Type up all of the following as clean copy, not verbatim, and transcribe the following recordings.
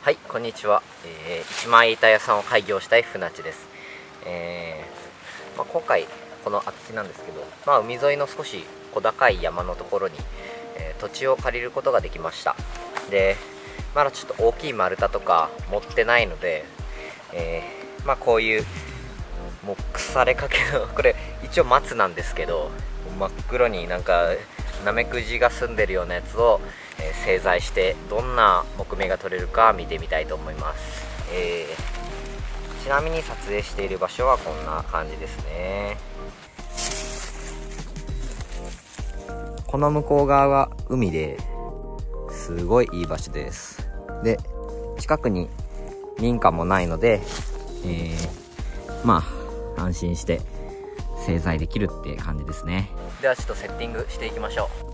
はい、こんにちは。一枚板屋さんを開業したい船地です。今回この空き地なんですけど、海沿いの少し小高い山のところに、土地を借りることができました。で、まだちょっと大きい丸太とか持ってないので、こういうもう腐れかけのこれ一応松なんですけど、真っ黒になんかナメクジが住んでるようなやつを製材してどんな木目が取れるか見てみたいと思います。ちなみに撮影している場所はこんな感じですね。この向こう側が海ですごいいい場所です。で、近くに民家もないので、安心して製材できるって感じですね。ではちょっとセッティングしていきましょう。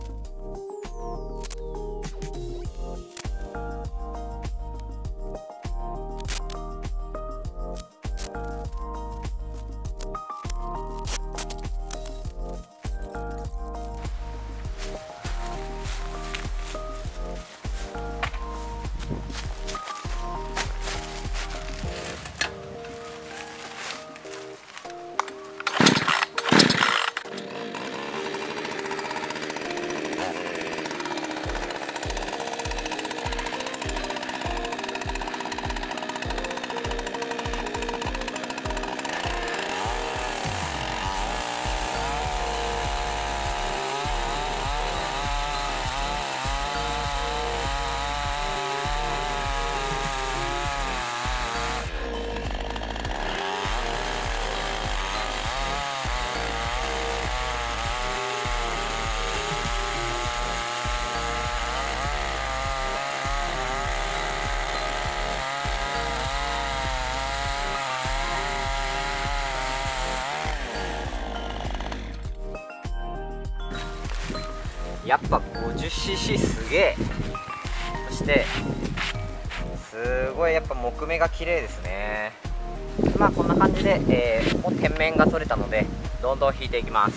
やっぱ 50cc すげえ。そしてすごいやっぱ木目が綺麗ですね。こんな感じで、もう天面が取れたのでどんどん引いていきます。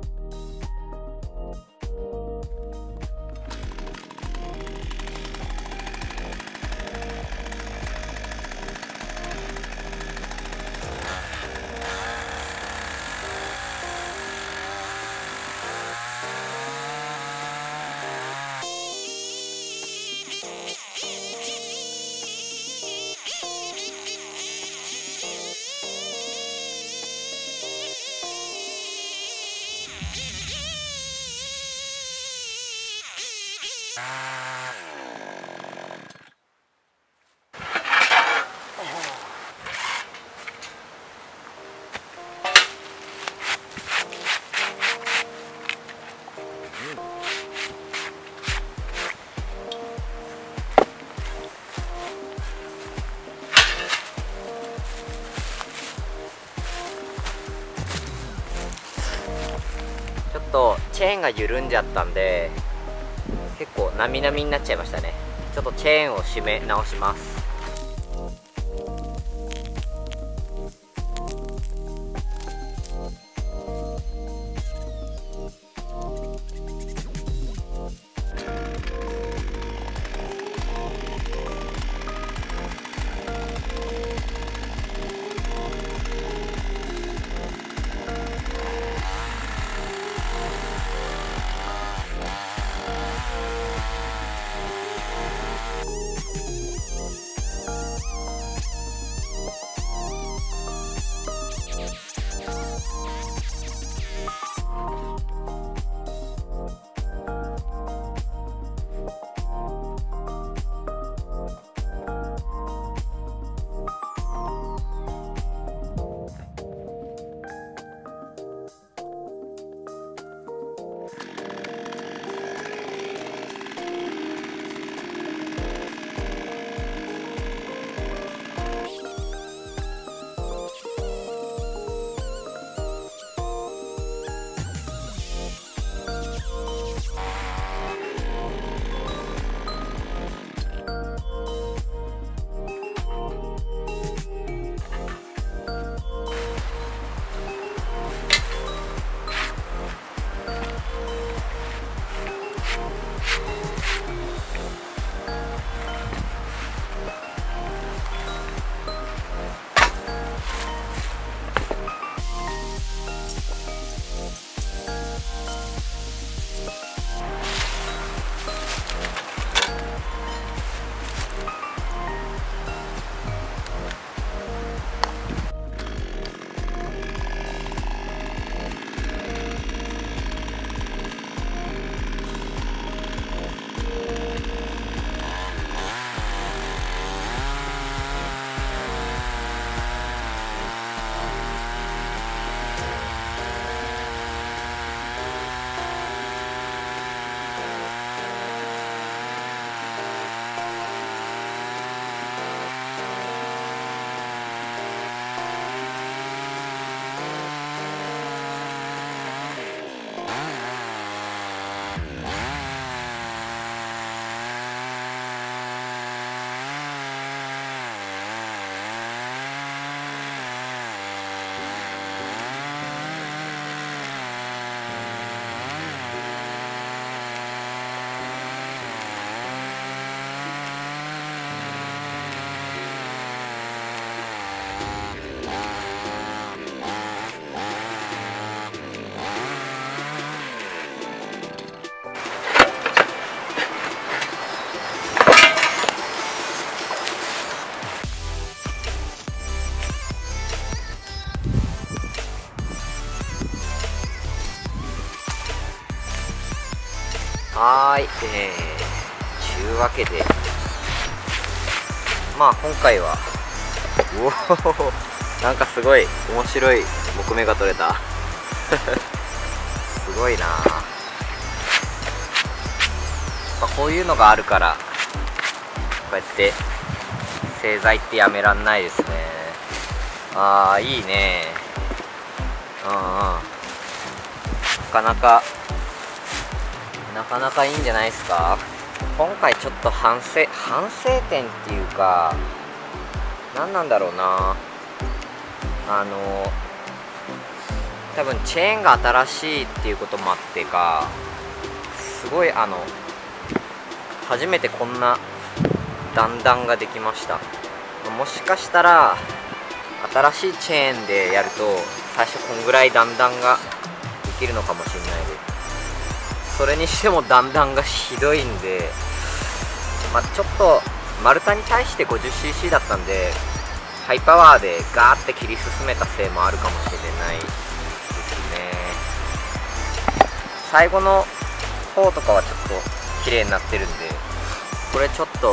ちょっとチェーンが緩んじゃったんで結構なみなみになっちゃいましたね。ちょっとチェーンを締め直します。 はい、ちゅうわけでまあ今回はおおなんかすごい面白い木目が取れたすごいな、こういうのがあるからこうやって製材ってやめらんないですね。ああいいね。うんうん、なかなかいいんじゃないですか。今回ちょっと反省点っていうか何なんだろうな、多分チェーンが新しいっていうこともあってか、すごい初めてこんな段々ができました。もしかしたら新しいチェーンでやると最初こんぐらい段々ができるのかもしれないです。それにしても段々がひどいんで、ちょっと丸太に対して 50cc だったんでハイパワーでガーって切り進めたせいもあるかもしれないですね。最後の方とかはちょっと綺麗になってるんで、これちょっと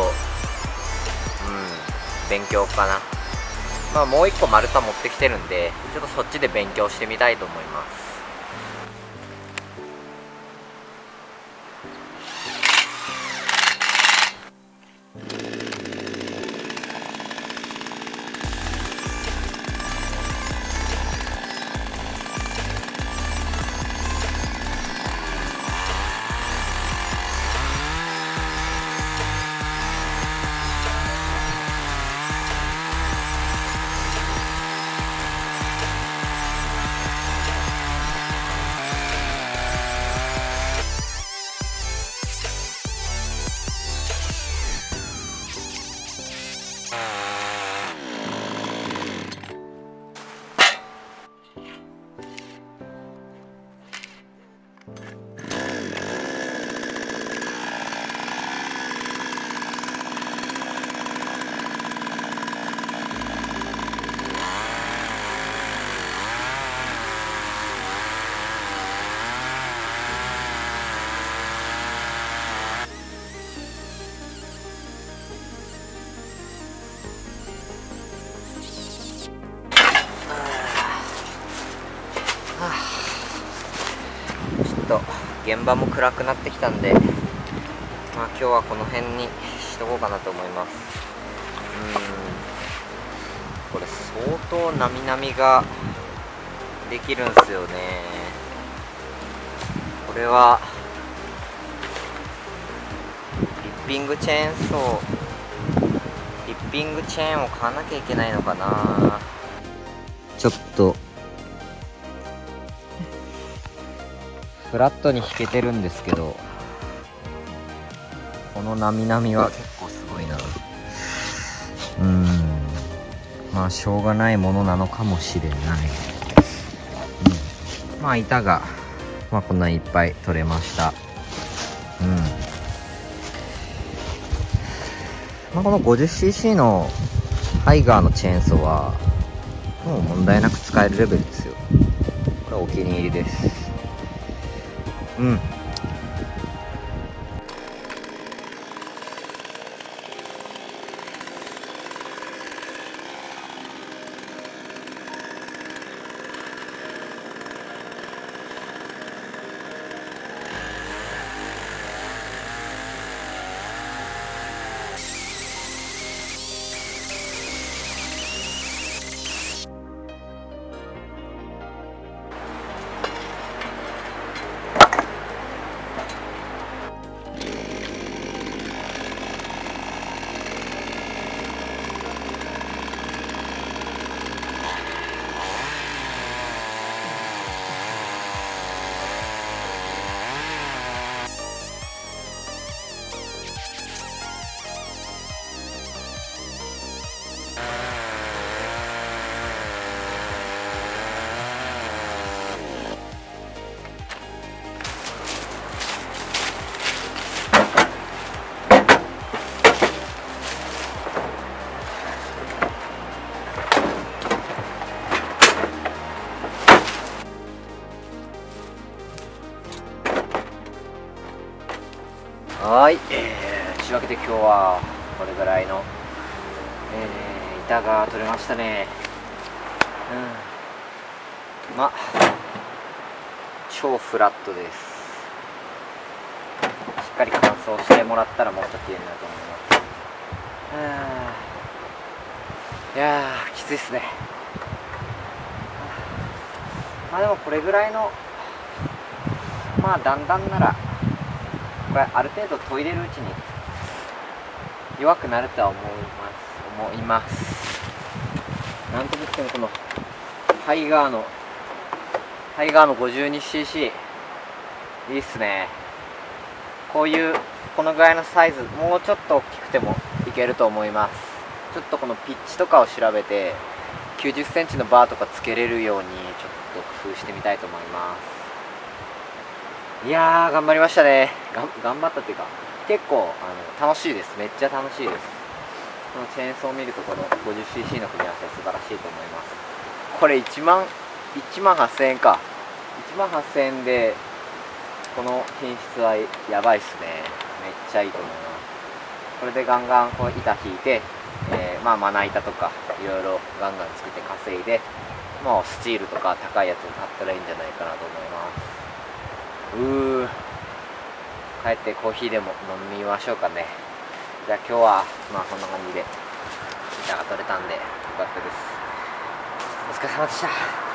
勉強かな。もう一個丸太持ってきてるんで、ちょっとそっちで勉強してみたいと思います。ちょっと現場も暗くなってきたんで、今日はこの辺にしとこうかなと思います。これ相当なみなみができるんすよね。これはリッピングチェーンを買わなきゃいけないのかな。ちょっとフラットに弾けてるんですけど、このなみなみは結構すごいな。しょうがないものなのかもしれない。板がこんなにいっぱい取れました。この 50cc のハイガーのチェーンソーはもう問題なく使えるレベルですよ。これはお気に入りです。 わけで今日はこれぐらいの、板が取れましたね。まあ超フラットです。しっかり乾燥してもらったらもっと綺麗になると思います。いやーきついっすね。まあでもこれぐらいのまあだんだんならこれある程度研いでるうちに弱くなるとは思います。なんといってもこのハイガーの 52cc いいっすね。このぐらいのサイズ、もうちょっと大きくてもいけると思います。ちょっとこのピッチとかを調べて90センチのバーとかつけれるようにちょっと工夫してみたいと思います。いやー頑張りましたね。頑張ったっていうか結構楽しいです。めっちゃ楽しいです。このチェーンソーを見るとこの 50cc の組み合わせ素晴らしいと思います。これ1万8000円か。1万8000円でこの品質はやばいっすね。めっちゃいいと思います。これでガンガンこう板引いて、まあまな板とかいろいろガンガン作って稼いで、もうスチールとか高いやつを買ったらいいんじゃないかなと思います。帰ってコーヒーでも飲みましょうかね。じゃあ今日はまあこんな感じで板が取れたんでよかったです。お疲れ様でした。